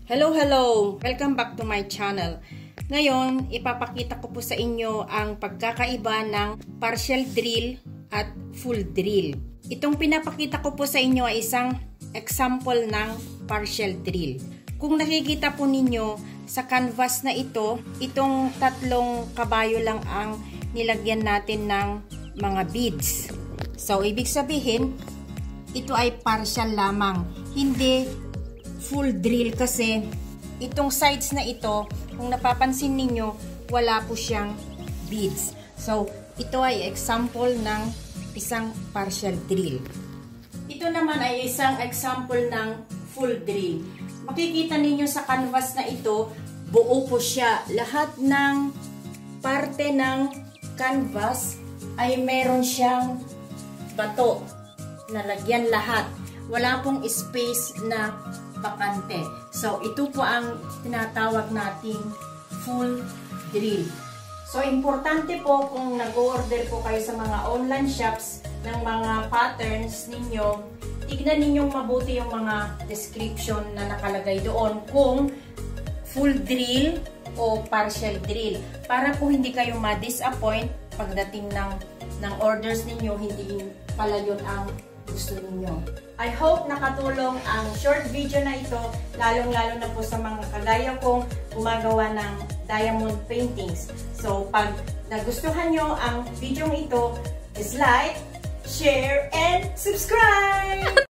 Hello! Welcome back to my channel. Ngayon, ipapakita ko po sa inyo ang pagkakaiba ng partial drill at full drill. Itong pinapakita ko po sa inyo ay isang example ng partial drill. Kung nakikita po ninyo sa canvas na ito, itong 3 kabayo lang ang nilagyan natin ng mga beads. So, ibig sabihin, ito ay partial lamang, hindi full drill kasi itong sides na ito, kung napapansin ninyo, wala po siyang beads. So, ito ay example ng isang partial drill. Ito naman ay isang example ng full drill. Makikita ninyo sa canvas na ito, buo po siya. Lahat ng parte ng canvas ay meron siyang bato. Nalagyan lahat. Wala pong space na bakante. So, ito po ang tinatawag nating full drill. So, importante po kung nag-order po kayo sa mga online shops ng mga patterns ninyo, tignan ninyong mabuti yung mga description na nakalagay doon kung full drill o partial drill. Para po hindi kayo ma-disappoint pagdating ng orders ninyo, hindi pala yun ang gusto ninyo. I hope nakatulong ang short video na ito, lalong-lalo na po sa mga kagaya kong gumagawa ng diamond paintings. So, pag nagustuhan nyo ang video ito, is like, share, and subscribe!